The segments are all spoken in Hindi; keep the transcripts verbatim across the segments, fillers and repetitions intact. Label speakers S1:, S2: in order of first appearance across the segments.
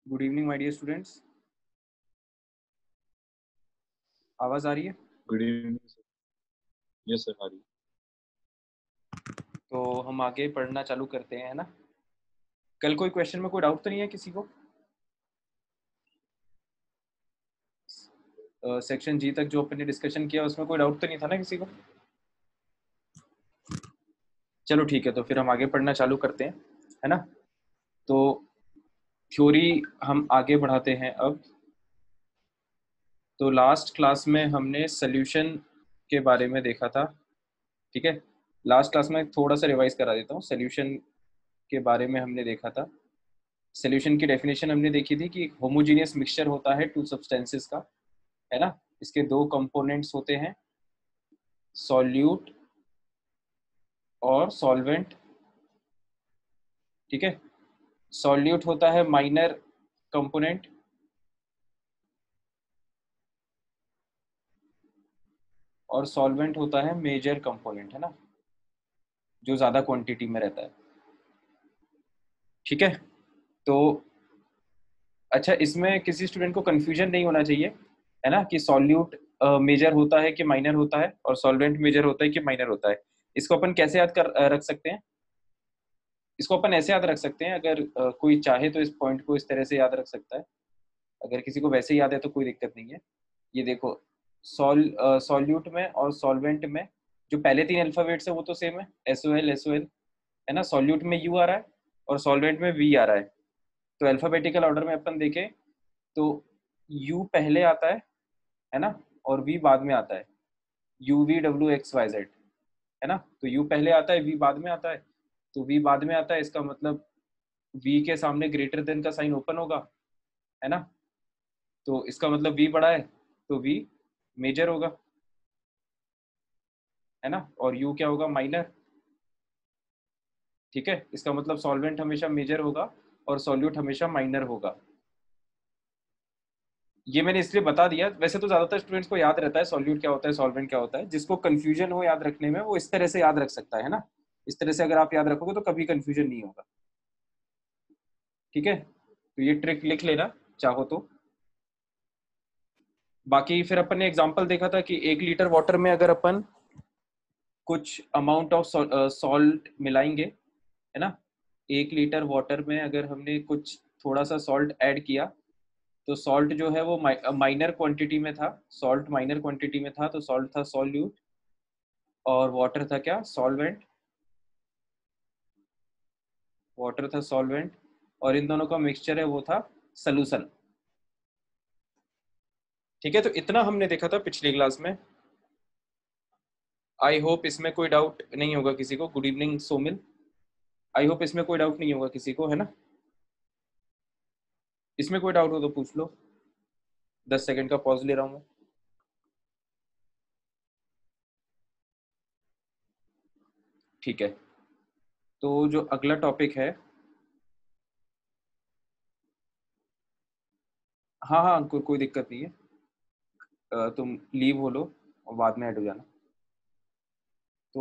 S1: Good evening my dear students. आवाज आ रही है?
S2: Good evening sir. Yes sir, आ रही है।
S1: तो हम आगे पढ़ना चालू करते हैं, है ना। कल कोई क्वेश्चन में कोई डाउट तो नहीं है किसी को? सेक्शन जी तक जो अपन ने डिस्कशन किया उसमें कोई डाउट तो नहीं था ना किसी को? चलो ठीक है, तो फिर हम आगे पढ़ना चालू करते हैं, है ना। तो थ्योरी हम आगे बढ़ाते हैं अब। तो लास्ट क्लास में हमने सोल्यूशन के बारे में देखा था, ठीक है। लास्ट क्लास में थोड़ा सा रिवाइज करा देता हूँ। सोल्यूशन के बारे में हमने देखा था। सोल्यूशन की डेफिनेशन हमने देखी थी कि एक होमोजीनियस मिक्सचर होता है टू सब्सटेंसेस का, है ना। इसके दो कंपोनेंट्स होते हैं, सॉल्यूट और सॉल्वेंट, ठीक है। सॉल्यूट होता है माइनर कंपोनेंट और सॉल्वेंट होता है मेजर कंपोनेंट, है ना, जो ज्यादा क्वांटिटी में रहता है, ठीक है। तो अच्छा, इसमें किसी स्टूडेंट को कंफ्यूजन नहीं होना चाहिए, है ना, कि सॉल्यूट मेजर होता है कि माइनर होता है और सॉल्वेंट मेजर होता है कि माइनर होता है। इसको अपन कैसे याद कर अ, रख सकते हैं? इसको अपन ऐसे याद रख सकते हैं, अगर अ, कोई चाहे तो इस पॉइंट को इस तरह से याद रख सकता है। अगर किसी को वैसे याद है तो कोई दिक्कत नहीं है। ये देखो, सॉल सॉल्यूट में और सॉल्वेंट में जो पहले तीन अल्फाबेट्स है वो तो सेम है, S O L S O L, है ना। सॉल्यूट में यू आ रहा है और सॉल्वेंट में वी आ रहा है। तो अल्फाबेटिकल ऑर्डर में अपन देखें तो यू पहले आता है है ना, और वी बाद में आता है। U V W X Y Z, है ना। तो यू पहले आता है, वी बाद में आता है। तो वी बाद में आता है, इसका मतलब वी के सामने ग्रेटर देन का साइन ओपन होगा, है ना। तो इसका मतलब वी बड़ा है तो वी मेजर होगा, है ना। और यू क्या होगा? माइनर, ठीक है। इसका मतलब सॉल्वेंट हमेशा मेजर होगा और सॉल्यूट हमेशा माइनर होगा। ये मैंने इसलिए बता दिया, वैसे तो ज्यादातर स्टूडेंट्स को याद रहता है सॉल्यूट क्या होता है, सॉल्वेंट क्या होता है। जिसको कंफ्यूजन हो याद रखने में वो इस तरह से याद रख सकता है ना। इस तरह से अगर आप याद रखोगे तो कभी कंफ्यूजन नहीं होगा, ठीक है। तो ये ट्रिक लिख लेना चाहो तो। बाकी फिर अपन ने एग्जांपल देखा था कि एक लीटर वाटर में अगर अपन कुछ अमाउंट ऑफ सॉल्ट मिलाएंगे, है ना। एक लीटर वाटर में अगर हमने कुछ थोड़ा सा सॉल्ट ऐड किया तो सॉल्ट जो है वो माइनर क्वांटिटी में था, सॉल्ट माइनर क्वांटिटी में था, तो सॉल्ट था सॉल्यूट और वाटर था क्या? सॉल्वेंट। वाटर था सॉल्वेंट और इन दोनों का मिक्सचर है वो था सॉल्यूशन, ठीक है। तो इतना हमने देखा था पिछली क्लास में। आई होप इसमें कोई डाउट नहीं होगा किसी को। Good evening Somil. I hope इसमें कोई डाउट नहीं होगा किसी को, है ना। इसमें कोई डाउट हो तो पूछ लो। दस सेकंड का पॉज ले रहा हूं मैं। ठीक है, तो जो अगला टॉपिक है, हाँ हाँ को, कोई दिक्कत नहीं है। अ, तुम लीव हो लो और बाद में ऐड हो जाना। तो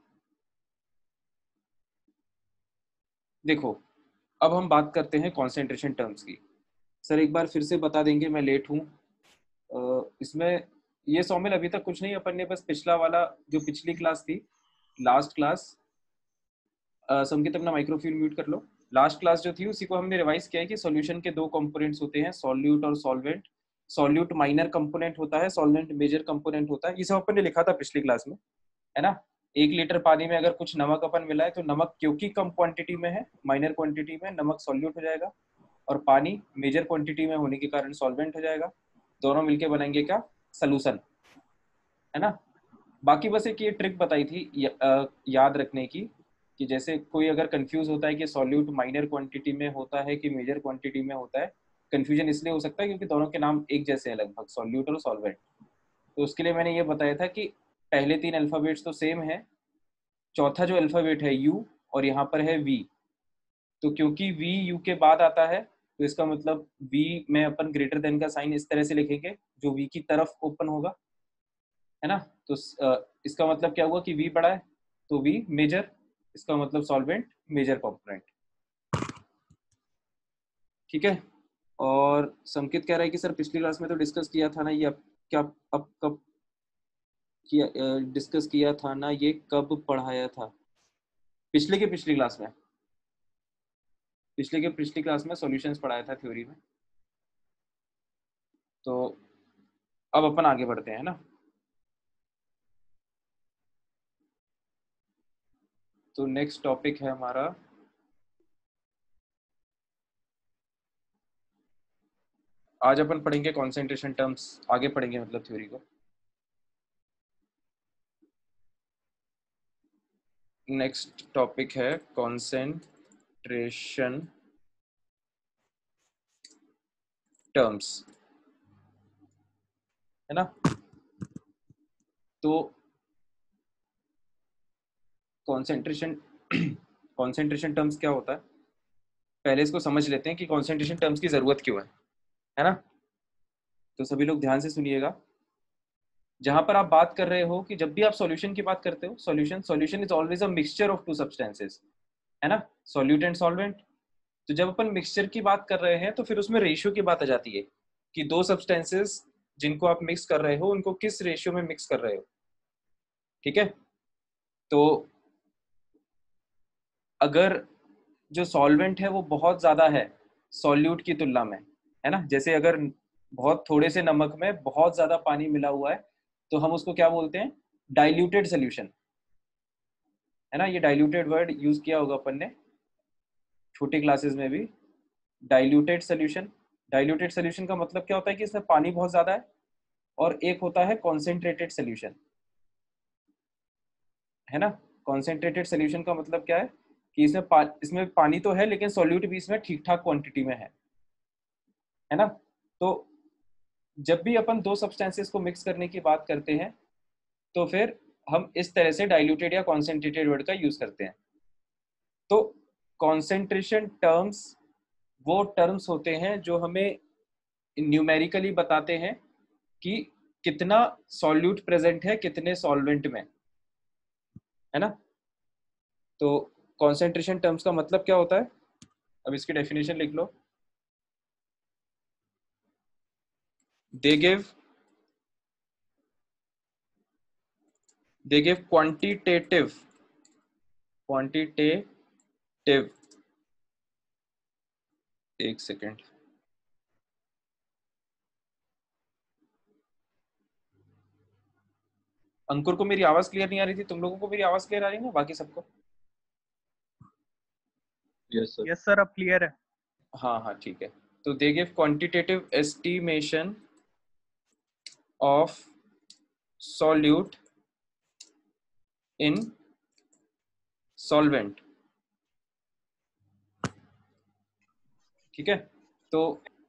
S1: देखो, अब हम बात करते हैं कॉन्सेंट्रेशन टर्म्स की। सर एक बार फिर से बता देंगे, मैं लेट हूँ। अ, इसमें ये सौमिल अभी तक कुछ नहीं, अपन ने बस पिछला वाला जो पिछली क्लास थी, लास्ट क्लास, संकेत अपना माइक्रोफोन म्यूट कर लो। लास्ट क्लास जो थी उसी को हमने रिवाइज किया है कि सॉल्यूशन के दो कंपोनेंट्स होते हैं, सॉल्यूट और सॉल्वेंट। सॉल्यूट माइनर कंपोनेंट होता है, सॉल्वेंट मेजर कंपोनेंट होता है। ये सब अपन ने लिखा था पिछली क्लास में, है ना। एक लीटर पानी में अगर कुछ नमक अपन मिला है तो नमक क्योंकि कम क्वांटिटी में है, माइनर क्वांटिटी में, नमक सॉल्यूट हो जाएगा और पानी मेजर क्वांटिटी में होने के कारण सॉल्वेंट हो जाएगा। दोनों मिलके बनेंगे क्या? सॉल्यूशन, है ना। बाकी बस एक ये ट्रिक बताई थी या, आ, याद रखने की, कि जैसे कोई अगर कंफ्यूज होता है कि सॉल्यूट माइनर क्वांटिटी में होता है कि मेजर क्वांटिटी में होता है, कंफ्यूजन इसलिए हो सकता है क्योंकि दोनों के नाम एक जैसे हैं लगभग, सॉल्यूट और सॉल्वेंट। तो उसके लिए मैंने ये बताया था कि पहले तीन अल्फाबेट्स तो सेम है, चौथा जो अल्फाबेट है यू और यहाँ पर है वी। तो क्योंकि वी यू के बाद आता है तो इसका मतलब वी में अपन ग्रेटर देन का साइन इस तरह से लिखेंगे जो वी की तरफ ओपन होगा, है ना। तो इसका मतलब क्या हुआ कि वी बड़ा है तो वी मेजर, इसका मतलब सॉल्वेंट मेजर कंपोनेंट, ठीक है। और संकित कह रहा है कि सर पिछली क्लास में तो डिस्कस किया था ना ये, अब क्या अब कब किया डिस्कस किया था ना, ये कब पढ़ाया था? पिछले के पिछली क्लास में पिछले के पिछली क्लास में सॉल्यूशंस पढ़ाया था थ्योरी में। तो अब अपन आगे बढ़ते हैं ना। तो नेक्स्ट टॉपिक है हमारा आज अपन पढ़ेंगे कॉन्सेंट्रेशन टर्म्स, आगे पढ़ेंगे मतलब थ्योरी को। नेक्स्ट टॉपिक है कॉन्सेंट्रेशन टर्म्स, है ना। तो कॉन्सेंट्रेशन कॉन्सेंट्रेशन टर्म्स क्या होता है, पहले इसको समझ लेते हैं कि कॉन्सेंट्रेशन टर्म्स की जरूरत क्यों है, है ना। तो सभी लोग ध्यान से सुनिएगा। जहां पर आप बात कर रहे हो कि जब भी आप सॉल्यूशन की बात करते हो, solution solution is always a mixture of two substances, है ना, सॉल्यूट एंड सॉल्वेंट। तो जब अपन मिक्सचर की बात कर रहे हैं तो फिर उसमें रेशियो की बात आ जाती है कि दो सब्सटेंसेस जिनको आप मिक्स कर रहे हो उनको किस रेशियो में मिक्स कर रहे हो, ठीक है। तो अगर जो सॉल्वेंट है वो बहुत ज्यादा है सॉल्यूट की तुलना में, है ना, जैसे अगर बहुत थोड़े से नमक में बहुत ज्यादा पानी मिला हुआ है तो हम उसको क्या बोलते हैं, डाइल्यूटेड सोल्यूशन, है ना। ये डाइल्यूटेड वर्ड यूज किया होगा अपन ने छोटी क्लासेस में भी, डाइल्यूटेड सोल्यूशन। डाइल्यूटेड सोल्यूशन का मतलब क्या होता है कि इसमें पानी बहुत ज्यादा है, और एक होता है कॉन्सेंट्रेटेड सोल्यूशन, है ना। कॉन्सेंट्रेटेड सोल्यूशन का मतलब क्या है कि इसमें पा, इसमें पानी तो है लेकिन सॉल्यूट भी इसमें ठीक ठाक क्वांटिटी में है, है ना। तो जब भी अपन दो सब्सटेंसेस को मिक्स करने की बात करते हैं तो फिर हम इस तरह से डाइल्यूटेड या कॉन्सेंट्रेटेड वर्ड का यूज करते हैं। तो कॉन्सेंट्रेशन टर्म्स वो टर्म्स होते हैं जो हमें न्यूमेरिकली बताते हैं कि कितना सॉल्यूट प्रेजेंट है कितने सॉल्वेंट में, है ना। तो कॉन्सेंट्रेशन टर्म्स का मतलब क्या होता है, अब इसकी डेफिनेशन लिख लो। They give they give quantitative quantitative एक सेकेंड, अंकुर को मेरी आवाज क्लियर नहीं आ रही थी, तुम लोगों को मेरी आवाज क्लियर आ रही है ना, बाकी सबको?
S2: Yes sir.
S3: यस सर, अब क्लियर है।
S1: हाँ हाँ ठीक है। तो they give quantitative estimation of solute in solvent, ठीक है। तो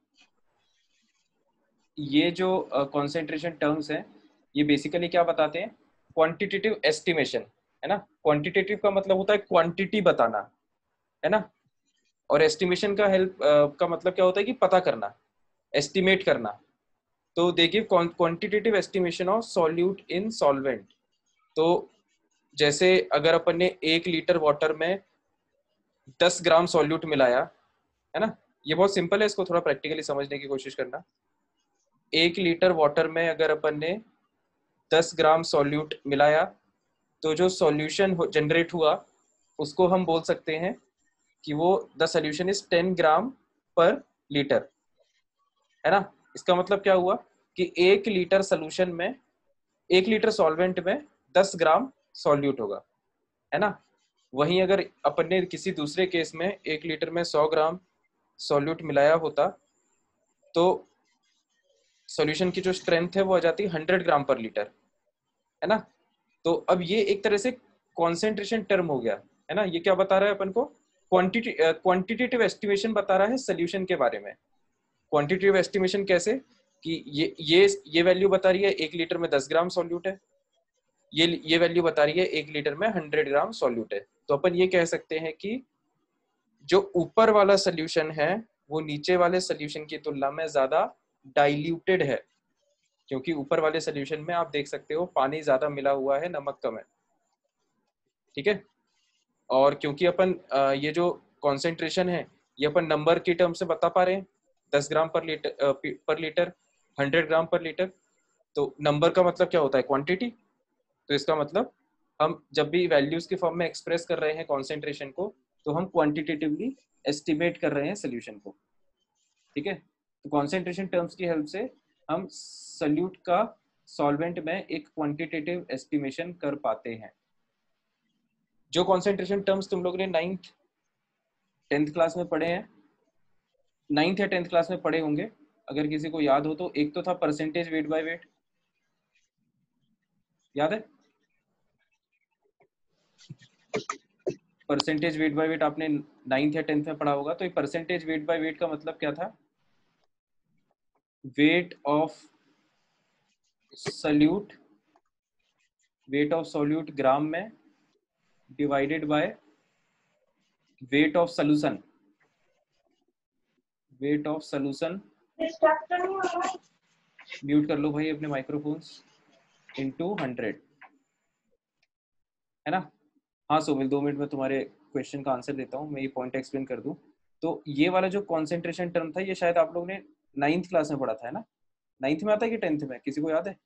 S1: ये जो कॉन्सेंट्रेशन uh, टर्म्स हैं ये बेसिकली क्या बताते हैं, क्वांटिटेटिव एस्टिमेशन, है ना। क्वांटिटेटिव का मतलब होता है क्वांटिटी बताना, है ना, और एस्टिमेशन का हेल्प uh, का मतलब क्या होता है कि पता करना, एस्टिमेट करना। तो they give quantitative estimation of solute in solvent. तो जैसे अगर अपन ने एक लीटर वाटर में दस ग्राम सॉल्यूट मिलाया, है ना, ये बहुत सिंपल है, इसको थोड़ा प्रैक्टिकली समझने की कोशिश करना। एक लीटर वाटर में अगर अपन ने दस ग्राम सॉल्यूट मिलाया तो जो सॉल्यूशन जनरेट हुआ उसको हम बोल सकते हैं कि वो the solution is ten gram per litre, है ना। इसका मतलब क्या हुआ कि एक लीटर सॉल्यूशन में, एक लीटर सॉल्वेंट में दस ग्राम सॉल्यूट होगा, है ना। वहीं अगर अपन ने किसी दूसरे केस में एक लीटर में सौ ग्राम सॉल्यूट मिलाया होता तो सॉल्यूशन की जो स्ट्रेंथ है वो आ जाती है हंड्रेड ग्राम पर लीटर, है ना। तो अब ये एक तरह से कॉन्सेंट्रेशन टर्म हो गया, है ना। ये क्या बता रहा है अपन को, क्वांटिटी क्वांटिटेटिव एस्टिमेशन बता रहा है सॉल्यूशन के बारे में। क्वांटिटेटिव एस्टिमेशन कैसे कि ये ये ये वैल्यू बता रही है एक लीटर में दस ग्राम सॉल्यूट है, ये ये वैल्यू बता रही है एक लीटर में हंड्रेड ग्राम सॉल्यूट है। तो अपन ये कह सकते हैं कि जो ऊपर वाला सोल्यूशन है वो नीचे वाले सोल्यूशन की तुलना में ज्यादा डाइल्यूटेड है, क्योंकि ऊपर वाले सोल्यूशन में आप देख सकते हो पानी ज्यादा मिला हुआ है, नमक कम है, ठीक है। और क्योंकि अपन ये जो कॉन्सेंट्रेशन है ये अपन नंबर के टर्म से बता पा रहे हैं, दस ग्राम पर लीटर पर litre, hundred gram per litre. तो नंबर का मतलब क्या होता है? क्वांटिटी। तो इसका मतलब हम जब भी वैल्यूज के फॉर्म में एक्सप्रेस कर रहे हैं कॉन्सेंट्रेशन को, तो हम क्वांटिटेटिवली एस्टिमेट कर रहे हैं सोल्यूशन को। ठीक है, तो कॉन्सेंट्रेशन टर्म्स की हेल्प से हम सॉल्यूट का सॉल्वेंट में एक क्वांटिटेटिव एस्टिमेशन कर पाते हैं। जो कॉन्सेंट्रेशन टर्म्स तुम लोग ने नाइन्थ टेंथ क्लास में पढ़े हैं, नाइन्थ या टेंथ क्लास में पढ़े होंगे, अगर किसी को याद हो तो, एक तो था परसेंटेज वेट बाय वेट, याद है? परसेंटेज वेट बाय वेट आपने नाइन्थ या टेंथ में पढ़ा होगा। तो ये परसेंटेज वेट बाय वेट का मतलब क्या था? Weight of solute, weight of solute gram में divided by weight of solution, weight of solution, mute कर लो भाई अपने माइक्रोफोन्स, इनटू हंड्रेड, है ना? हाँ सोमिल, दो मिनट में तुम्हारे क्वेश्चन का आंसर देता हूँ, मैं ये पॉइंट एक्सप्लेन कर दूं। तो ये वाला जो कॉन्सेंट्रेशन टर्म था, ये शायद आप लोगों ने नाइन्थ क्लास में पढ़ा था, है ना? नाइन्थ में आता है कि टेंथ में, किसी को याद है?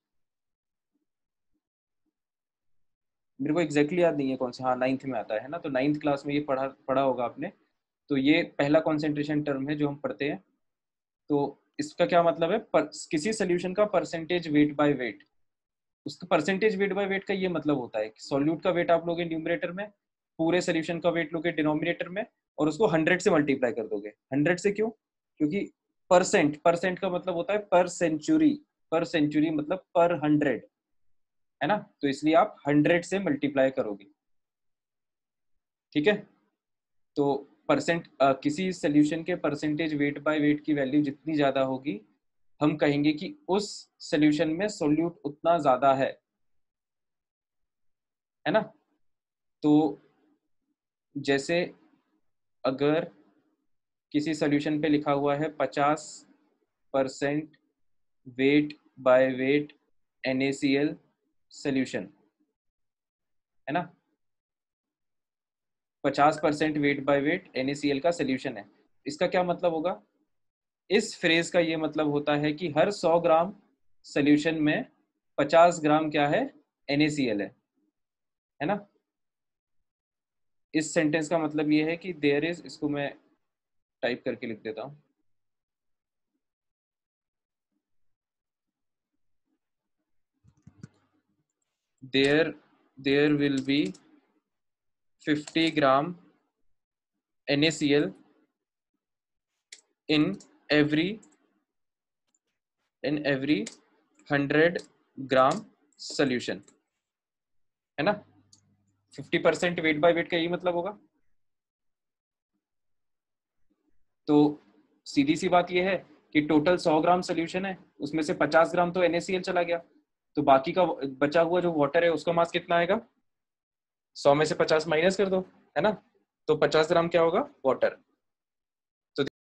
S1: मेरे को एग्जैक्टली याद नहीं है कौन सा, हाँ नाइन्थ में आता है ना। तो नाइन्थ क्लास में ये पढ़ा पढ़ा होगा आपने। तो ये पहला कॉन्सेंट्रेशन टर्म है जो हम पढ़ते हैं। तो इसका क्या मतलब है? पर, किसी सोल्यूशन का परसेंटेज वेट बाय वेट, उसका परसेंटेज वेट बाय वेट का ये मतलब होता है कि सॉल्यूट का वेट आप लोगे न्यूमरेटर में, पूरे सोल्यूशन का वेट लोगे डिनोमिनेटर में, और उसको हंड्रेड से मल्टीप्लाई कर दोगे। हंड्रेड से क्यों? क्योंकि परसेंट, परसेंट का मतलब होता है पर सेंचुरी, पर सेंचुरी मतलब पर हंड्रेड, है ना? तो इसलिए आप हंड्रेड से मल्टीप्लाई करोगे। ठीक है, तो परसेंट किसी सोल्यूशन के परसेंटेज वेट बाय वेट की वैल्यू जितनी ज्यादा होगी, हम कहेंगे कि उस सोल्यूशन में सोल्यूट उतना ज्यादा है, है ना? तो जैसे अगर किसी सोल्यूशन पे लिखा हुआ है पचास percent weight by weight NaCl solution, है ना? पचास percent weight by weight NaCl का सोल्यूशन है। इसका क्या मतलब होगा? इस फ्रेज का ये मतलब होता है कि हर सौ ग्राम सोल्यूशन में पचास ग्राम क्या है? NaCl है, है ना? इस सेंटेंस का मतलब ये है कि देयर इज, इसको मैं टाइप करके लिख देता हूं, there there will be fifty gram NaCl in every in every hundred gram solution, है ना? Fifty percent weight by weight का यही मतलब होगा। तो सीधी सी बात यह है कि टोटल सौ ग्राम सोल्यूशन है, उसमें से पचास ग्राम तो NaCl चला गया, तो बाकी का बचा हुआ जो वाटर है उसका मास कितना आएगा? सौ में से पचास माइनस कर दो, है ना? तो पचास ग्राम क्या होगा? वाटर।